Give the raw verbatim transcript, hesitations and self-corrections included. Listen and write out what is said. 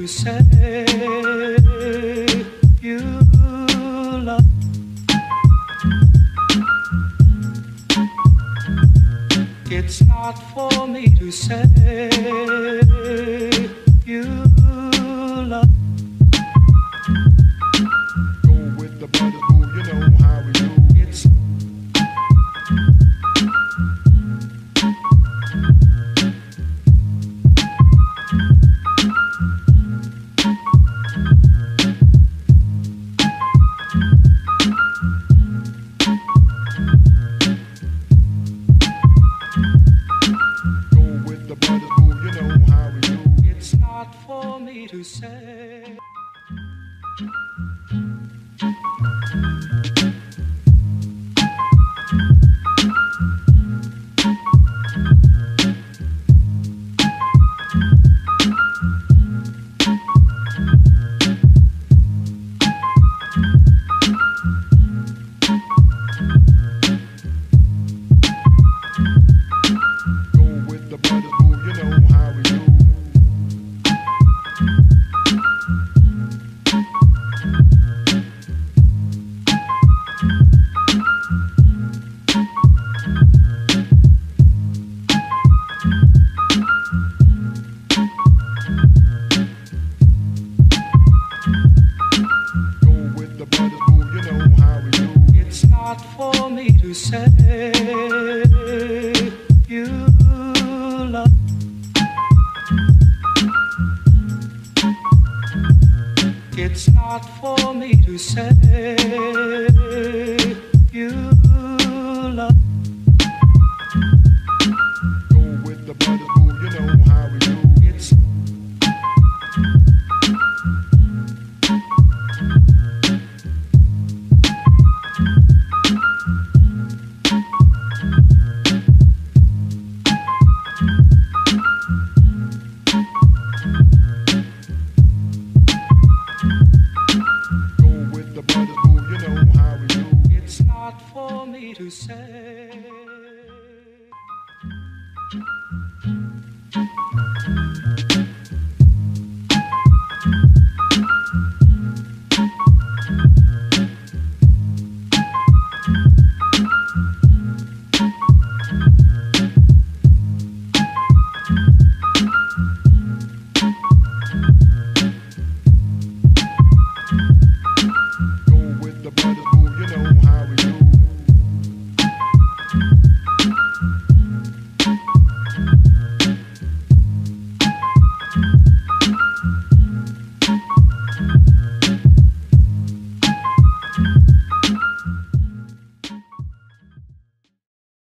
to say you love. It's not for me to say you love. Go with the brothers, boo, you know how we do. It's It's not for me to say. It's not for me to say you love. It's not for me to say you love. Go with the brothers, boo, you know how we do. It's It's not for me to say.